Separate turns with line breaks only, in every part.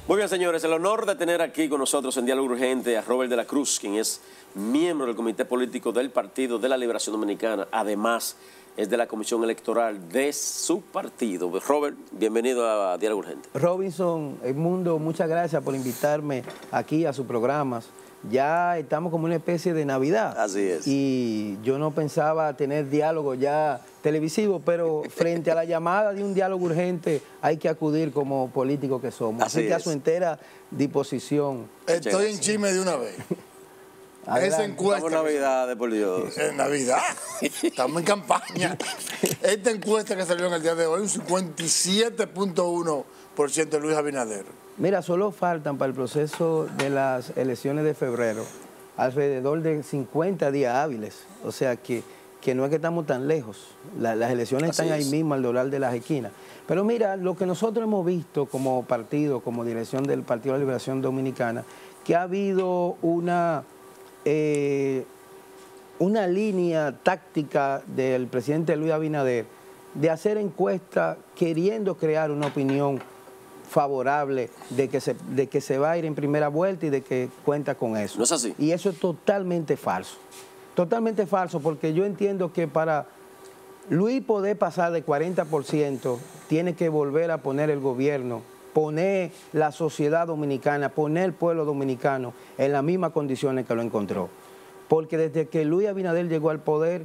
Muy bien, señores, el honor de tener aquí con nosotros en Diálogo Urgente a Robert de la Cruz, quien es miembro del Comité Político del Partido de la Liberación Dominicana. Además, es de la Comisión Electoral de su partido. Robert, bienvenido a Diálogo Urgente.
Robinson, Edmundo, muchas gracias por invitarme aquí a sus programas. Ya estamos como una especie de Navidad.
Así es.
Y yo no pensaba tener diálogo ya televisivo, pero frente a la llamada de un diálogo urgente hay que acudir como políticos que somos. Así que a su entera disposición.
Estoy en chisme de una vez. Esa encuesta.
Estamos en Navidad, por Dios.
En Navidad. Estamos en campaña. Esta encuesta que salió en el día de hoy, un 57.1% de Luis Abinader.
Mira, solo faltan para el proceso de las elecciones de febrero alrededor de 50 días hábiles. O sea que no es que estamos tan lejos. Las elecciones están ahí mismo al doblar de las esquinas. Pero mira, lo que nosotros hemos visto como partido, como dirección del Partido de la Liberación Dominicana, que ha habido una línea táctica del presidente Luis Abinader de hacer encuestas queriendo crear una opinión favorable de que se va a ir en primera vuelta y de que cuenta con eso.
¿No es así?
Y eso es totalmente falso. Totalmente falso, porque yo entiendo que para Luis poder pasar de 40%, tiene que volver a poner el gobierno, poner la sociedad dominicana, poner el pueblo dominicano en las mismas condiciones que lo encontró. Porque desde que Luis Abinader llegó al poder,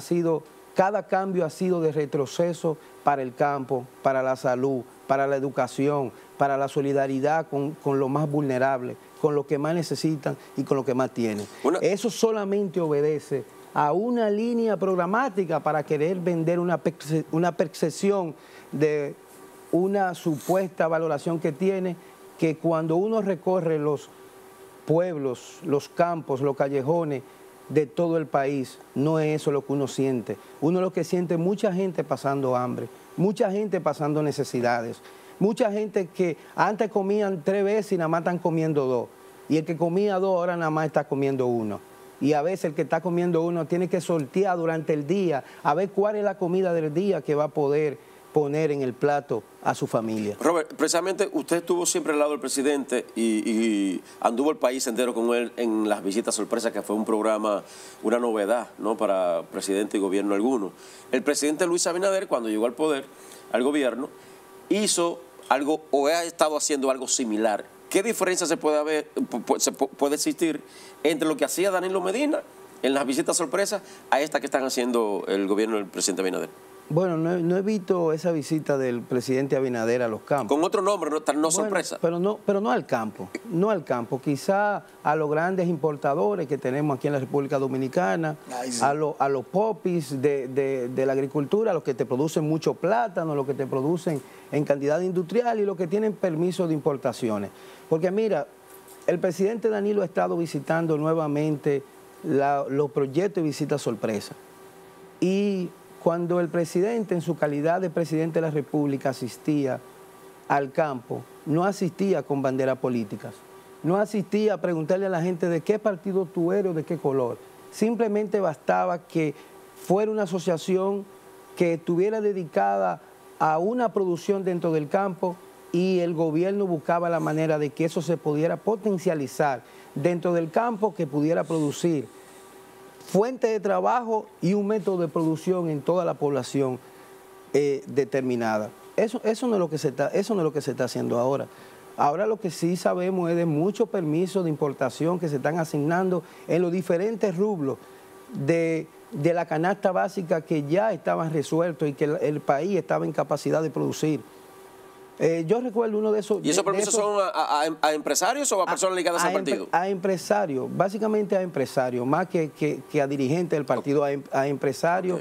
cada cambio ha sido de retroceso para el campo, para la salud, para la educación, para la solidaridad con los más vulnerables, con los que más necesitan y con los que más tienen. Eso solamente obedece a una línea programática para querer vender una percepción de una supuesta valoración que tiene, que cuando uno recorre los pueblos, los campos, los callejones de todo el país, no es eso lo que uno siente. Uno lo que siente es mucha gente pasando hambre, mucha gente pasando necesidades, mucha gente que antes comían 3 veces y nada más están comiendo 2, y el que comía 2 ahora nada más está comiendo 1. Y a veces el que está comiendo 1 tiene que sortear durante el día a ver cuál es la comida del día que va a poder poner en el plato a su familia.
Robert, precisamente usted estuvo siempre al lado del presidente y anduvo el país entero con él en las visitas sorpresas, que fue un programa, una novedad, ¿no?, para presidente y gobierno alguno. El presidente Luis Abinader, cuando llegó al poder, al gobierno, hizo algo o ha estado haciendo algo similar. ¿Qué diferencia puede existir entre lo que hacía Danilo Medina en las visitas sorpresas a esta que están haciendo el gobierno del presidente Abinader?
Bueno, no he visto esa visita del presidente Abinader a los campos.
Con otro nombre, no sorpresa.
Pero no al campo, no al campo. Quizá a los grandes importadores que tenemos aquí en la República Dominicana, a los popis de la agricultura, a los que te producen mucho plátano, los que te producen en cantidad industrial y los que tienen permiso de importaciones. Porque mira, el presidente Danilo ha estado visitando nuevamente los proyectos de visita sorpresa. Y cuando el presidente, en su calidad de presidente de la República, asistía al campo, no asistía con banderas políticas, no asistía a preguntarle a la gente de qué partido tú eres o de qué color. Simplemente bastaba que fuera una asociación que estuviera dedicada a una producción dentro del campo y el gobierno buscaba la manera de que eso se pudiera potencializar dentro del campo, que pudiera producir fuente de trabajo y un método de producción en toda la población determinada. Eso no es lo que se está haciendo ahora. Ahora lo que sí sabemos es de muchos permisos de importación que se están asignando en los diferentes rubros de la canasta básica que ya estaban resueltos y que el país estaba en capacidad de producir. Yo recuerdo uno de esos...
¿Y esos permisos son a empresarios o a personas ligadas al partido?
A empresarios, básicamente a empresarios, más que a dirigentes del partido, a empresarios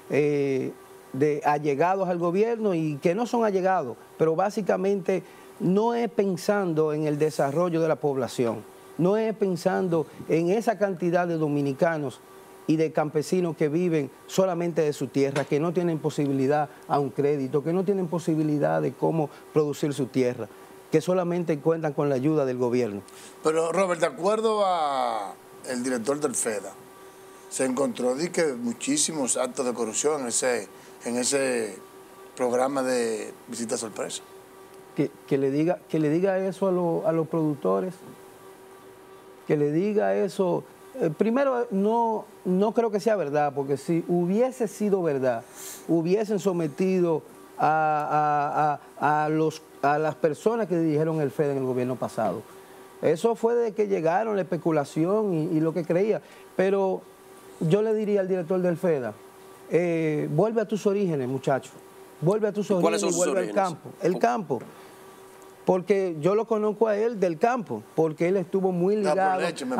allegados al gobierno y que no son allegados, pero básicamente no es pensando en el desarrollo de la población, no es pensando en esa cantidad de dominicanos y de campesinos que viven solamente de su tierra, que no tienen posibilidad a un crédito, que no tienen posibilidad de cómo producir su tierra, que solamente cuentan con la ayuda del gobierno.
Pero Robert, de acuerdo a el director del FEDA, se encontró muchísimos actos de corrupción en ese programa de visita sorpresa.
que le diga eso a los productores, que le diga eso. Primero, no creo que sea verdad, porque si hubiese sido verdad, hubiesen sometido a las personas que dirigieron el FEDA en el gobierno pasado. Eso fue de que llegaron, la especulación y lo que creía. Pero yo le diría al director del FEDA, vuelve a tus orígenes, muchacho. Vuelve a tus orígenes y vuelve al campo. El campo. Porque yo lo conozco a él del campo, porque él estuvo muy ligado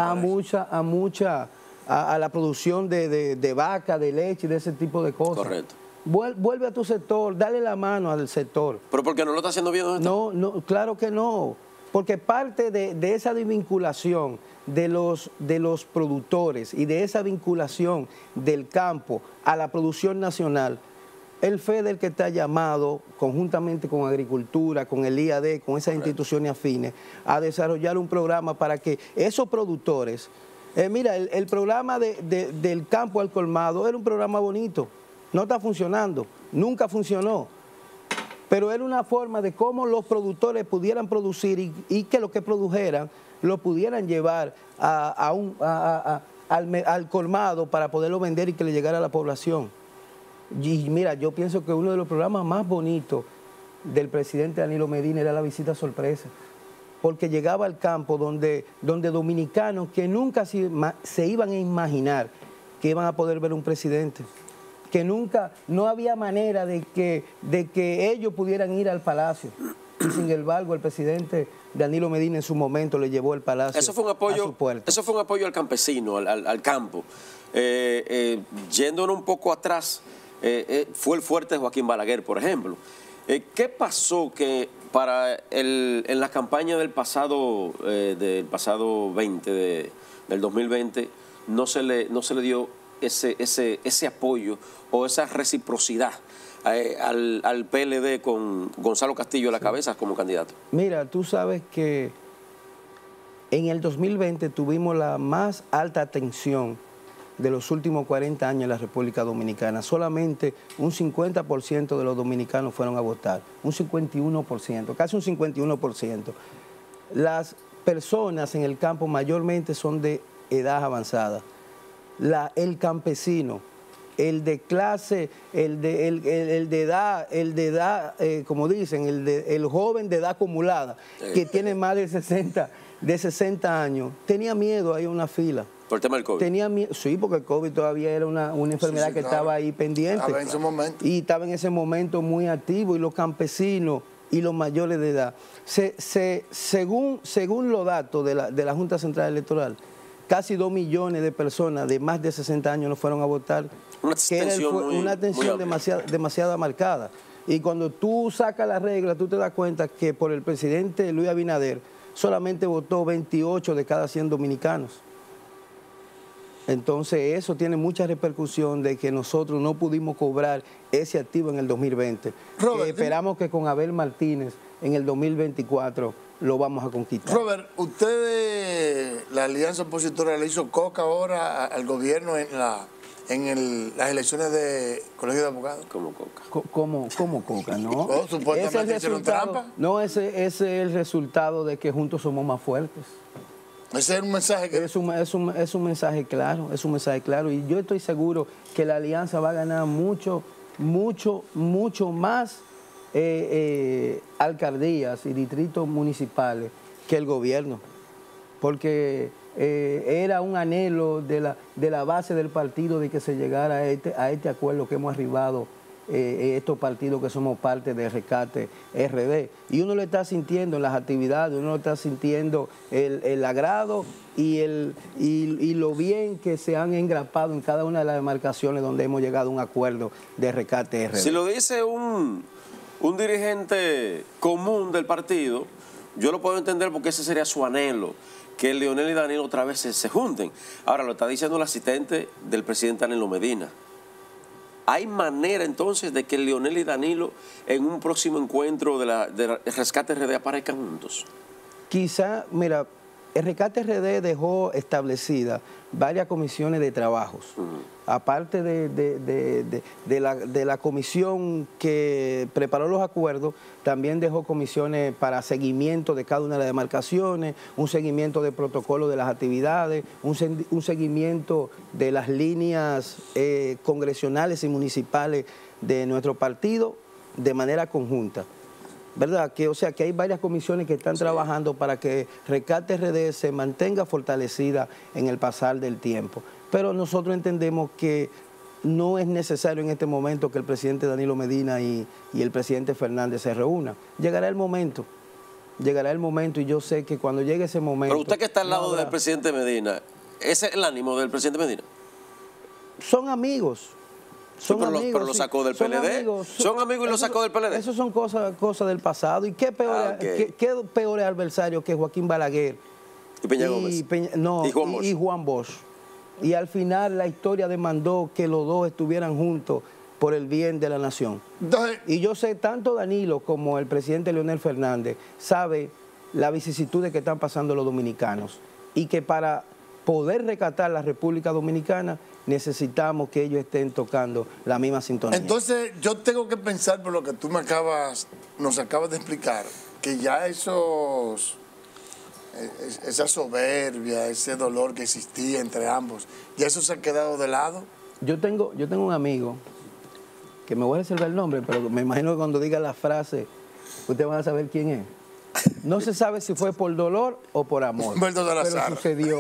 a la producción de vaca, de leche, de ese tipo de cosas.
Correcto.
Vuelve a tu sector, dale la mano al sector.
¿Pero porque no lo está haciendo bien?
No, claro que no. Porque parte de esa desvinculación de los productores y de esa vinculación del campo a la producción nacional, el FEDA, el que está llamado, conjuntamente con Agricultura, con el IAD, con esas instituciones afines, a desarrollar un programa para que esos productores... mira, el programa del campo al colmado era un programa bonito, no está funcionando, nunca funcionó, pero era una forma de cómo los productores pudieran producir y que lo que produjeran lo pudieran llevar al colmado para poderlo vender y que le llegara a la población. Y mira, yo pienso que uno de los programas más bonitos del presidente Danilo Medina era la visita sorpresa, porque llegaba al campo donde dominicanos que nunca se iban a imaginar que iban a poder ver un presidente, que nunca, no había manera de que ellos pudieran ir al palacio. Y sin embargo, el presidente Danilo Medina en su momento le llevó el palacio a su puerta.
Eso fue un apoyo al campesino, al campo. Yéndonos un poco atrás, fue el fuerte de Joaquín Balaguer, por ejemplo. ¿Qué pasó que en la campaña del pasado 20, del 2020, no se le dio ese apoyo o esa reciprocidad al PLD con Gonzalo Castillo a la cabeza como candidato?
Mira, tú sabes que en el 2020 tuvimos la más alta tensión de los últimos 40 años en la República Dominicana. Solamente un 50% de los dominicanos fueron a votar, un 51%, casi un 51%. Las personas en el campo mayormente son de edad avanzada. El campesino, el de clase, el de edad, como dicen, el joven de edad acumulada, que tiene más de 60 años, tenía miedo ahí en una fila.
¿Por el tema del COVID?
Tenía miedo, sí, porque el COVID todavía era una enfermedad que estaba ahí pendiente.
Estaba en ese momento.
Y estaba en ese momento muy activo, y los campesinos y los mayores de edad. Según los datos de la Junta Central Electoral, casi 2 millones de personas de más de 60 años no fueron a votar. Una tensión demasiado marcada. Y cuando tú sacas la regla, tú te das cuenta que por el presidente Luis Abinader solamente votó 28 de cada 100 dominicanos. Entonces eso tiene mucha repercusión de que nosotros no pudimos cobrar ese activo en el 2020.
Robert,
esperamos que con Abel Martínez en el 2024 lo vamos a conquistar.
Robert, usted, la alianza opositora, le hizo coca ahora al gobierno en las elecciones de Colegio de Abogados.
Como coca.
¿Cómo coca? No.
Oh, supuestamente hicieron trampa.
No, ese es el resultado de que juntos somos más fuertes.
Ese es un mensaje que...
Es un mensaje claro, es un mensaje claro. Y yo estoy seguro que la alianza va a ganar mucho más alcaldías y distritos municipales que el gobierno. Porque era un anhelo de la base del partido de que se llegara a este acuerdo que hemos arribado estos partidos que somos parte de Rescate RD. Y uno lo está sintiendo en las actividades, uno lo está sintiendo el agrado y lo bien que se han engrapado en cada una de las demarcaciones donde hemos llegado a un acuerdo de Rescate RD.
Si lo dice un dirigente común del partido, yo lo puedo entender porque ese sería su anhelo, que Leonel y Danilo otra vez se junten. Ahora lo está diciendo el asistente del presidente Danilo Medina. ¿Hay manera entonces de que Leonel y Danilo en un próximo encuentro de Rescate RD aparezcan juntos?
Quizá, mira, el Rescate RD dejó establecida varias comisiones de trabajos. Aparte de la comisión que preparó los acuerdos, también dejó comisiones para seguimiento de cada una de las demarcaciones, un seguimiento de protocolo de las actividades, un seguimiento de las líneas congresionales y municipales de nuestro partido de manera conjunta. ¿Verdad? O sea, que hay varias comisiones que están trabajando para que Rescate RD se mantenga fortalecida en el pasar del tiempo. Pero nosotros entendemos que no es necesario en este momento que el presidente Danilo Medina y el presidente Fernández se reúnan. Llegará el momento y yo sé que cuando llegue ese momento...
Pero usted que está al lado del presidente Medina, ¿ese es el ánimo del presidente Medina?
Son amigos.
Pero lo sacó del PLD. Son amigos y lo sacó del PLD.
Eso son cosas del pasado. ¿Y qué peor adversario que Joaquín Balaguer?
Y Peña Gómez.
Y Juan Bosch. Y al final la historia demandó que los dos estuvieran juntos por el bien de la nación. Y yo sé, tanto Danilo como el presidente Leonel Fernández sabe las vicisitudes que están pasando los dominicanos y que para poder rescatar la República Dominicana necesitamos que ellos estén tocando la misma sintonía.
Entonces yo tengo que pensar, por lo que tú nos acabas de explicar, que ya esa soberbia, ese dolor que existía entre ambos, ya eso se ha quedado de lado.
Yo tengo un amigo, que me voy a reservar el nombre, pero me imagino que cuando diga la frase, ustedes van a saber quién es. No se sabe si fue por dolor o por amor, pero sucedió.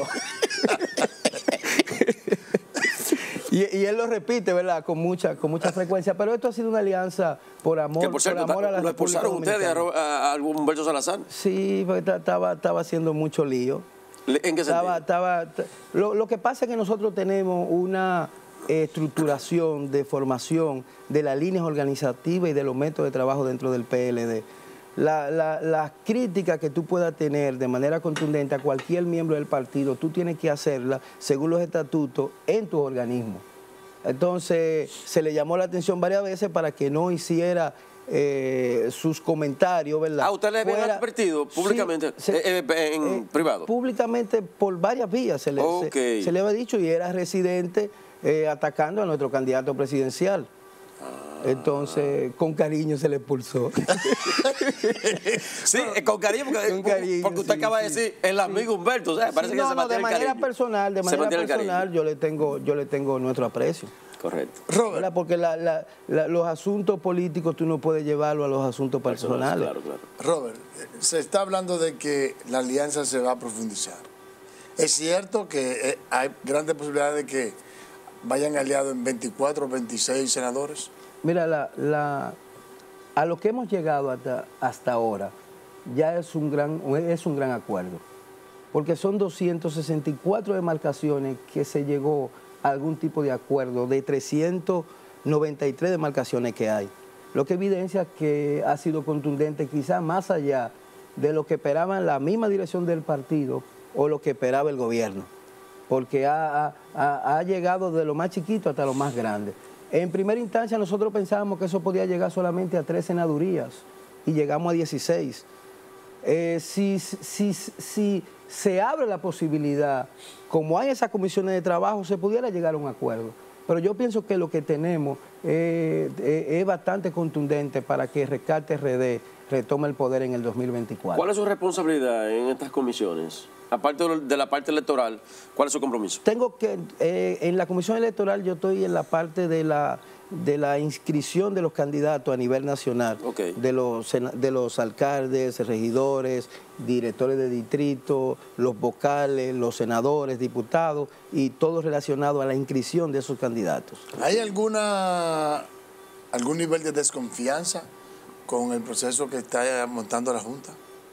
Y él lo repite, ¿verdad? Con mucha frecuencia. Pero esto ha sido una alianza por amor,
que por cierto,
a la
¿lo expulsaron ustedes a Humberto Salazar?
Sí, porque estaba haciendo mucho lío.
¿En qué sentido?
Lo que pasa es que nosotros tenemos una estructuración de formación de las líneas organizativas y de los métodos de trabajo dentro del PLD. Las críticas que tú puedas tener de manera contundente a cualquier miembro del partido, tú tienes que hacerla según los estatutos en tu organismo. Entonces, se le llamó la atención varias veces para que no hiciera sus comentarios, ¿verdad?
¿Usted le había advertido públicamente, en privado?
Públicamente por varias vías se le había dicho, y era residente atacando a nuestro candidato presidencial. Entonces, con cariño se le expulsó.
Sí, con cariño, porque usted acaba de decir el amigo Humberto. O sea, parece que se mantiene
de manera personal, yo le tengo nuestro aprecio.
Correcto.
Robert.
Porque los asuntos políticos tú no puedes llevarlo a los asuntos personales.
Claro.
Robert, se está hablando de que la alianza se va a profundizar. Es cierto que hay grandes posibilidades de que vayan aliados en 24 o 26 senadores.
Mira, a lo que hemos llegado hasta ahora ya es un gran acuerdo, porque son 264 demarcaciones que se llegó a algún tipo de acuerdo de 393 demarcaciones que hay, lo que evidencia que ha sido contundente, quizás más allá de lo que esperaban la misma dirección del partido o lo que esperaba el gobierno, porque ha llegado de lo más chiquito hasta lo más grande. En primera instancia nosotros pensábamos que eso podía llegar solamente a 3 senadurías y llegamos a 16. Si se abre la posibilidad, como hay esas comisiones de trabajo, se pudiera llegar a un acuerdo. Pero yo pienso que lo que tenemos es bastante contundente para que Rescate RD retome el poder en el 2024.
¿Cuál es su responsabilidad en estas comisiones? Aparte de la parte electoral, ¿cuál es su compromiso?
En la comisión electoral yo estoy en la parte de la inscripción de los candidatos a nivel nacional, de los alcaldes, regidores, directores de distrito, los vocales, los senadores, diputados y todo relacionado a la inscripción de esos candidatos.
¿Hay algún nivel de desconfianza con el proceso que está montando la Junta?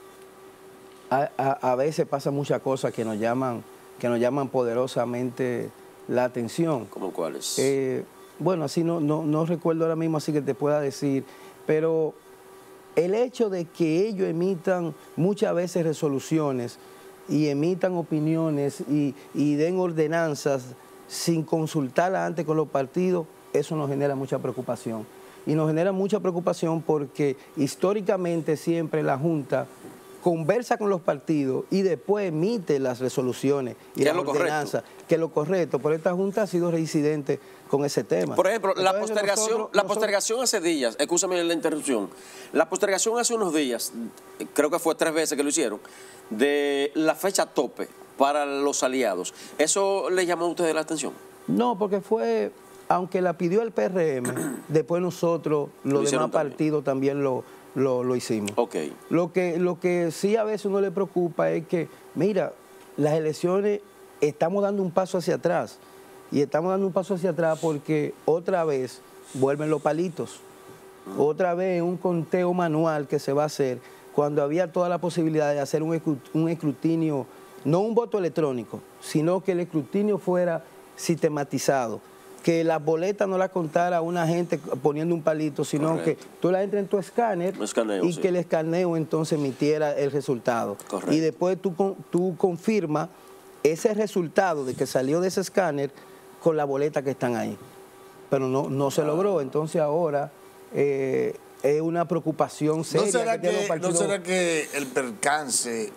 A veces pasan muchas cosas que nos llaman poderosamente la atención.
¿Cómo cuáles?
Bueno, así no recuerdo ahora mismo, así que te pueda decir, pero el hecho de que ellos emitan muchas veces resoluciones y emitan opiniones y den ordenanzas sin consultarla antes con los partidos, eso nos genera mucha preocupación. Y nos genera mucha preocupación porque históricamente siempre la Junta conversa con los partidos y después emite las resoluciones y las ordenanzas, que es lo correcto. Pero esta Junta ha sido reincidente con ese tema.
Por ejemplo,
entonces,
la postergación hace días, escúchame la interrupción, la postergación hace unos días, creo que fue 3 veces que lo hicieron, de la fecha tope para los aliados. ¿Eso le llamó a ustedes la atención?
No, porque fue, aunque la pidió el PRM, después nosotros, los demás partidos también lo hicimos.
Okay.
Lo que sí a veces uno le preocupa es que, mira, las elecciones estamos dando un paso hacia atrás. Y estamos dando un paso hacia atrás porque otra vez vuelven los palitos. Otra vez un conteo manual que se va a hacer cuando había toda la posibilidad de hacer un escrutinio, no un voto electrónico, sino que el escrutinio fuera sistematizado. Que las boletas no las contara una gente poniendo un palito, sino correcto, que tú la entres en tu escáner y sí, que el escaneo entonces emitiera el resultado. Correcto. Y después tú confirmas ese resultado de que salió de ese escáner con la boleta que están ahí. Pero no se logró, entonces ahora es una preocupación seria.
¿No será que el percance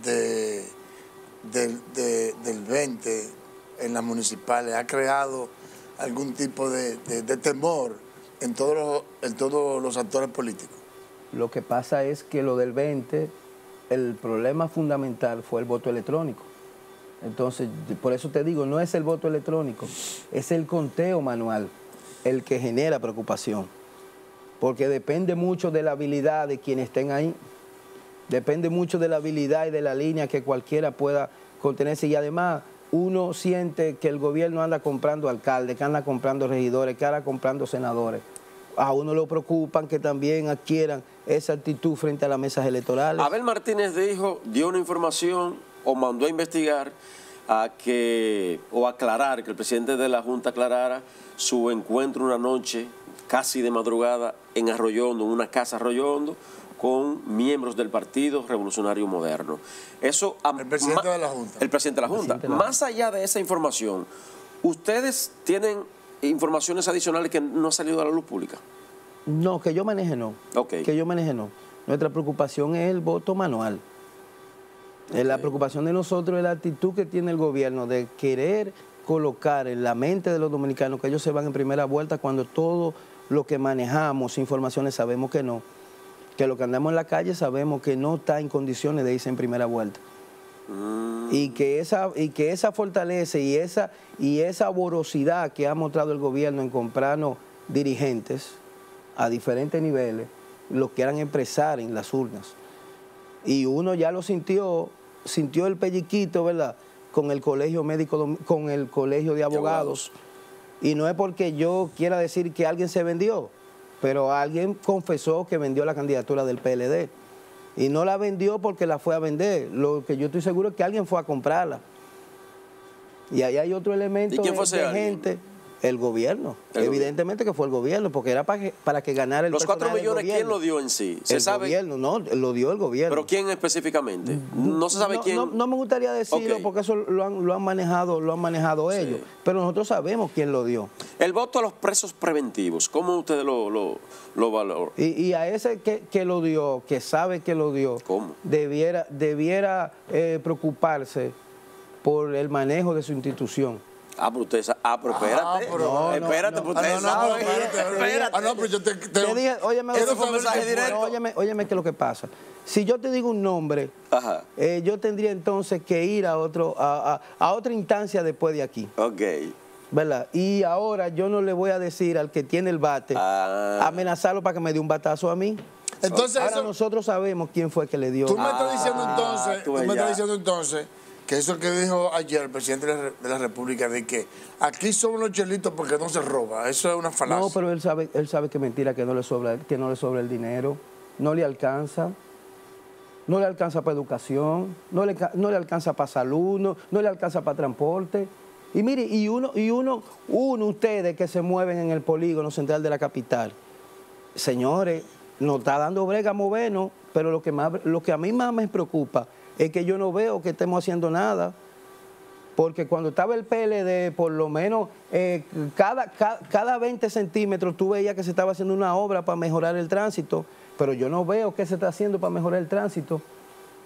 del 20 en las municipales ha creado algún tipo de temor en todos los actores políticos?
Lo que pasa es que lo del 20, el problema fundamental fue el voto electrónico. Entonces, por eso te digo, no es el voto electrónico, es el conteo manual el que genera preocupación. Porque depende mucho de la habilidad de quienes estén ahí, depende mucho de la habilidad y de la línea que cualquiera pueda contenerse. Y además, uno siente que el gobierno anda comprando alcaldes, que anda comprando regidores, que anda comprando senadores. A uno lo preocupan que también adquieran esa actitud frente a las mesas electorales.
Abel Martínez dio una información o mandó a investigar o aclarar, que el presidente de la Junta aclarara su encuentro una noche casi de madrugada en Arroyo Hondo, en una casa Arroyo Hondo, con miembros del Partido Revolucionario Moderno. Eso,
el presidente de la Junta.
El presidente de la Junta. Más allá de esa información, ¿ustedes tienen informaciones adicionales que no han salido a la luz pública?
No, que yo maneje no.
Okay.
Que yo maneje no. Nuestra preocupación es el voto manual. Okay. La preocupación de nosotros es la actitud que tiene el gobierno de querer colocar en la mente de los dominicanos que ellos se van en primera vuelta cuando todo lo que manejamos, informaciones, sabemos que no. Que lo que andamos en la calle sabemos que no está en condiciones de irse en primera vuelta. Y que esa fortaleza y esa vorosidad que ha mostrado el gobierno en comprarnos dirigentes a diferentes niveles, lo quieran expresar en las urnas. Y uno ya lo sintió el pelliquito, ¿verdad?, con el colegio médico, con el colegio de abogados. Y no es porque yo quiera decir que alguien se vendió, pero alguien confesó que vendió la candidatura del PLD. Y no la vendió porque la fue a vender. Lo que yo estoy seguro es que alguien fue a comprarla. Y ahí hay otro elemento de gente. El gobierno. Evidentemente que fue el gobierno, porque era para que ganara el
Los 4 millones, ¿quién lo dio en sí?
¿Se sabe? Gobierno, no, lo dio el gobierno.
¿Pero quién específicamente? No se sabe quién.
No me gustaría decirlo porque eso lo han manejado ellos. Pero nosotros sabemos quién lo dio.
El voto a los presos preventivos, ¿cómo ustedes lo valoran?
Y a ese que lo dio, que sabe que lo dio,
¿cómo?
debiera preocuparse por el manejo de su institución.
Pero usted sabe. Espérate. Espérate, pero usted sabe.
Espérate. No, yo te
dije, óyeme,
eso fue un mensaje directo.
Óyeme, ¿qué es lo que pasa? Si yo te digo un nombre, yo tendría entonces que ir a otra instancia después de aquí.
Ok.
¿Verdad? Y ahora yo no le voy a decir al que tiene el bate, amenazarlo para que me dé un batazo a mí.
Entonces,
ahora nosotros sabemos quién fue que le dio.
Tú me estás diciendo entonces que eso que dijo ayer el presidente de la República, de que aquí somos los chelitos porque no se roba, eso es una falacia.
No, pero él sabe que es mentira, que no le sobra el dinero, no le alcanza. No le alcanza para educación, no le alcanza para salud, no le alcanza para transporte. Y mire, ustedes que se mueven en el polígono central de la capital, señores, nos está dando brega movernos, pero lo que a mí más me preocupa es que yo no veo que estemos haciendo nada, porque cuando estaba el PLD, por lo menos cada 20 centímetros tú veías que se estaba haciendo una obra para mejorar el tránsito, pero yo no veo qué se está haciendo para mejorar el tránsito.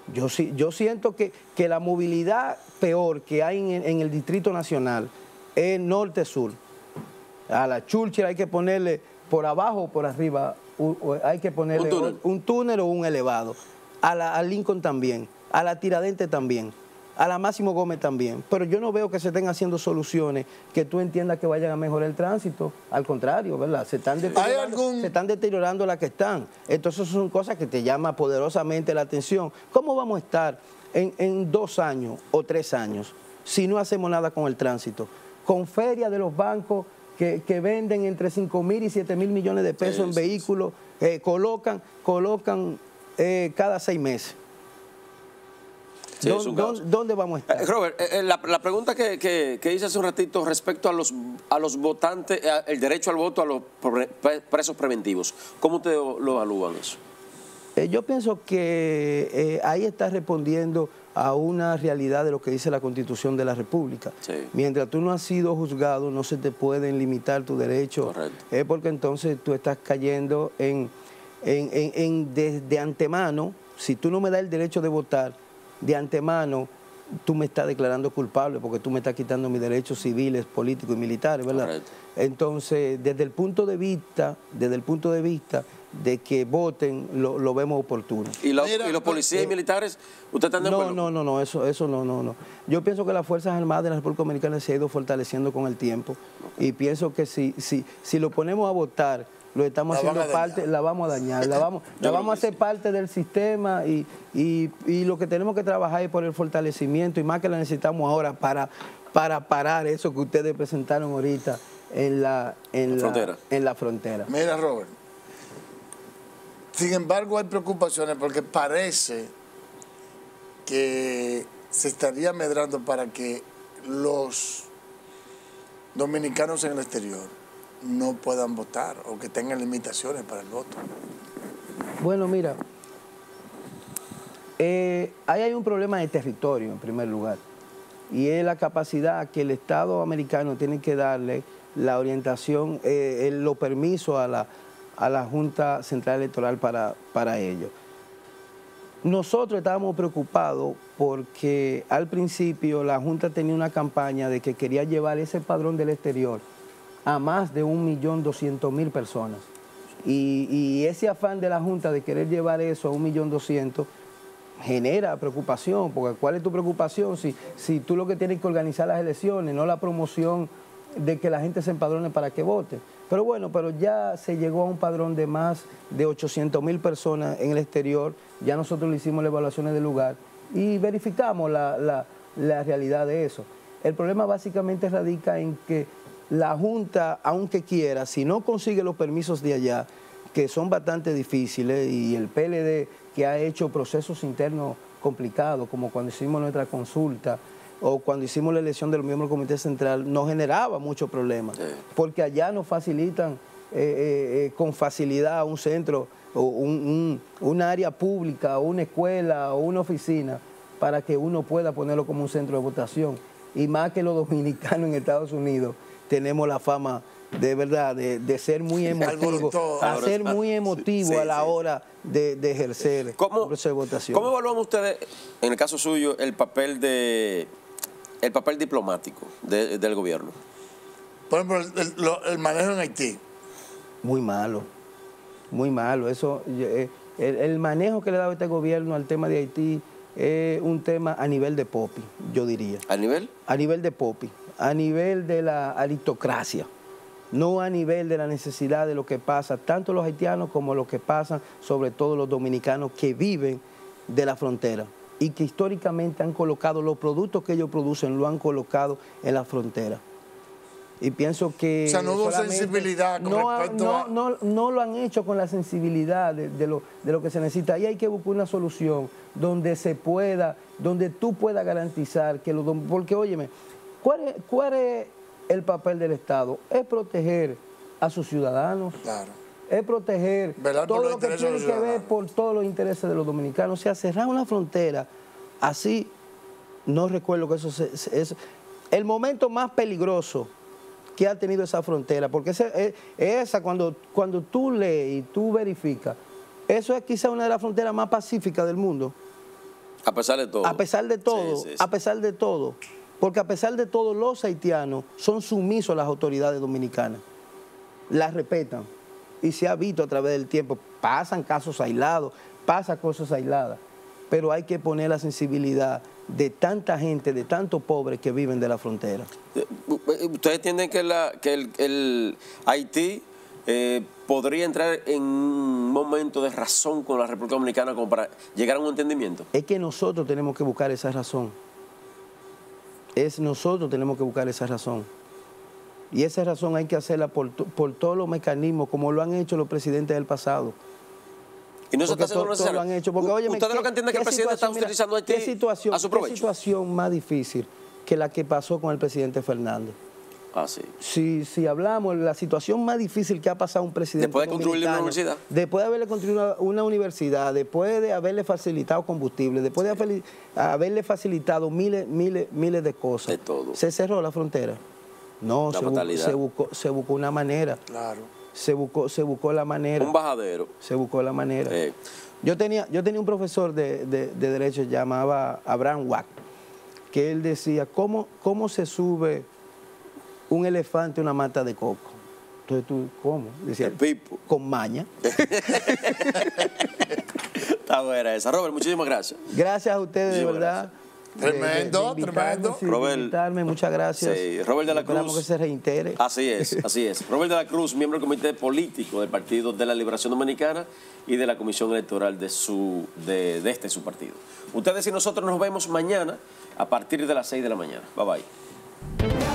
Yo siento que la movilidad peor que hay en el Distrito Nacional es norte-sur. A la Churchill hay que ponerle por abajo o por arriba, hay que ponerle un túnel o un elevado. A Lincoln también, a la Tiradentes también, a la Máximo Gómez también. Pero yo no veo que se estén haciendo soluciones que tú entiendas que vayan a mejorar el tránsito. Al contrario, ¿verdad? Se están deteriorando las que están. Entonces son cosas que te llaman poderosamente la atención. ¿Cómo vamos a estar en 2 años o 3 años si no hacemos nada con el tránsito? Con ferias de los bancos que venden entre 5.000 y 7.000 millones de pesos en vehículos, colocan cada 6 meses.
Sí,
¿Dónde vamos a estar?
Robert, la pregunta que hice hace un ratito respecto a los votantes, el derecho al voto a los presos preventivos, ¿cómo ustedes lo evalúan eso?
Yo pienso que ahí está respondiendo a una realidad de lo que dice la Constitución de la República. Sí. Mientras tú no has sido juzgado, no se te pueden limitar tus derechos. Correcto. Porque entonces tú estás cayendo desde antemano, si tú no me das el derecho de votar, de antemano tú me estás declarando culpable porque tú me estás quitando mis derechos civiles, políticos y militares, ¿verdad? Correcto. Entonces, desde el punto de vista de que voten, lo vemos oportuno.
¿Y los policías y militares, ustedes están de acuerdo?
No, eso no. Yo pienso que las Fuerzas Armadas de la República Dominicana se ha ido fortaleciendo con el tiempo. Okay. Y pienso que si lo ponemos a votar, lo estamos haciendo parte, la vamos a dañar, la vamos a hacer parte del sistema y lo que tenemos que trabajar es por el fortalecimiento y más que la necesitamos ahora para parar eso que ustedes presentaron ahorita en la frontera.
Mira, Robert, sin embargo hay preocupaciones porque parece que se estaría medrando para que los dominicanos en el exterior no puedan votar o que tengan limitaciones para el voto.
Bueno, mira, ahí hay un problema de territorio en primer lugar y es la capacidad que el Estado americano tiene que darle la orientación, los permisos a la Junta Central Electoral para ello. Nosotros estábamos preocupados porque al principio la Junta tenía una campaña de que quería llevar ese padrón del exterior a más de 1.200.000 personas. Y ese afán de la Junta de querer llevar eso a 1.200.000 genera preocupación, porque ¿cuál es tu preocupación? Si tú lo que tienes que organizar las elecciones, no la promoción de que la gente se empadrone para que vote. Pero bueno, ya se llegó a un padrón de más de 800.000 personas en el exterior, ya nosotros le hicimos las evaluaciones del lugar y verificamos la realidad de eso. El problema básicamente radica en que la Junta, aunque quiera, si no consigue los permisos de allá, que son bastante difíciles, y el PLD que ha hecho procesos internos complicados, como cuando hicimos nuestra consulta o cuando hicimos la elección de los miembros del Comité Central, nos generaba muchos problemas, porque allá nos facilitan con facilidad un centro, o un área pública, o una escuela, o una oficina, para que uno pueda ponerlo como un centro de votación. Y más que los dominicanos en Estados Unidos, tenemos la fama de verdad de ser muy emotivo, a la hora de ejercer el proceso de votación.
¿Cómo evalúan ustedes, en el caso suyo, el papel diplomático del gobierno?
Por ejemplo, el manejo en Haití.
Muy malo. Eso, el manejo que le ha dado este gobierno al tema de Haití es un tema a nivel de popi, yo diría.
¿A nivel?
A nivel de popi. A nivel de la aristocracia, no a nivel de la necesidad de lo que pasa, tanto los haitianos como lo que pasa, sobre todo los dominicanos que viven de la frontera y que históricamente han colocado los productos que ellos producen, lo han colocado en la frontera. Y pienso que...
O sea, no hubo sensibilidad con respecto a...
No lo han hecho con la sensibilidad de lo que se necesita. Ahí hay que buscar una solución donde tú puedas garantizar que porque, óyeme, ¿cuál es el papel del Estado? Es proteger a sus ciudadanos,
claro,
es proteger todo lo que tiene que ver por todos los intereses de los dominicanos. O sea, cerrar una frontera así, no recuerdo que eso es el momento más peligroso que ha tenido esa frontera, porque cuando tú lees y tú verificas, eso es quizá una de las fronteras más pacíficas del mundo.
A pesar de todo.
A pesar de todo,
Sí, sí, sí.
a pesar de todo. Porque a pesar de todo, los haitianos son sumisos a las autoridades dominicanas. Las respetan. Y se ha visto a través del tiempo. Pasan casos aislados, pasan cosas aisladas. Pero hay que poner la sensibilidad de tanta gente, de tantos pobres que viven de la frontera.
¿Ustedes entienden que, el Haití podría entrar en un momento de razón con la República Dominicana como para llegar a un entendimiento?
Es que nosotros tenemos que buscar esa razón. Nosotros tenemos que buscar esa razón. Y esa razón hay que hacerla por todos los mecanismos, como lo han hecho los presidentes del pasado.
Y no se está haciendo
todo lo han hecho. Porque, óyeme,
¿ustedes lo que entienden es que el presidente está utilizando Haití a su provecho?
¿Qué situación más difícil que la que pasó con el presidente Fernández?
Ah, sí.
Si hablamos, la situación más difícil que ha pasado un presidente
Después de construirle una universidad.
Después de haberle construido una universidad, después de haberle facilitado combustible, después de haberle facilitado miles de cosas.
De todo.
¿Se cerró la frontera? No, se buscó una manera.
Claro.
Se buscó la manera.
Un bajadero.
Se buscó la manera. Yo tenía un profesor de Derecho, llamaba Abraham Wack, que él decía, ¿cómo se sube un elefante a una mata de coco? Entonces tú, ¿cómo? Decía,
el pipo.
Con maña.
Está buena esa. Robert, muchísimas gracias.
Gracias a ustedes, de verdad.
Gracias. Tremendo, tremendo.
Robert, muchas gracias.
Sí, Robert de la Cruz.
Esperamos que se reintegre.
Así es, así es. Robert de la Cruz, miembro del Comité Político del Partido de la Liberación Dominicana y de la Comisión Electoral de su partido. Ustedes y nosotros nos vemos mañana a partir de las 6 de la mañana. Bye bye.